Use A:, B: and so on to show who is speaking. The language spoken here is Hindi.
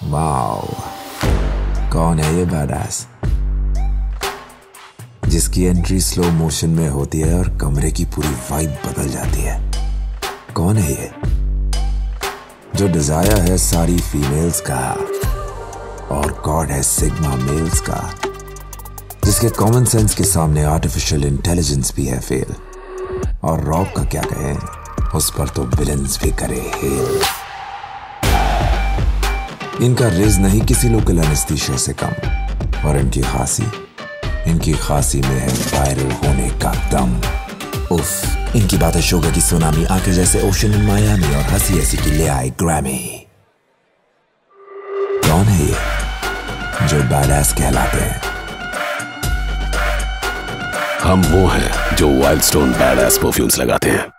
A: वाओ, कौन है ये बैडएस जिसकी एंट्री स्लो मोशन में होती है और कमरे की पूरी वाइब बदल जाती है? कौन है ये जो डिजायर है सारी फीमेल्स का और गॉड है सिग्मा मेल्स का, जिसके कॉमन सेंस के सामने आर्टिफिशियल इंटेलिजेंस भी है फेल, और रॉब का क्या कहें, उस पर तो विलेंस भी करे हेल। इनका रिज नहीं किसी लोकल एनेस्थीसिया से कम, और इनकी खांसी में है वायरल होने का दम। उफ, इनकी बातें शोगा की सुनामी आके जैसे ओशन इन मायामी, और हंसी हंसी की ले आए ग्रैमी। कौन है ये जो बैडएस कहलाते हैं?
B: हम वो हैं जो वाइल्ड स्टोन बैडएस परफ्यूम्स लगाते हैं।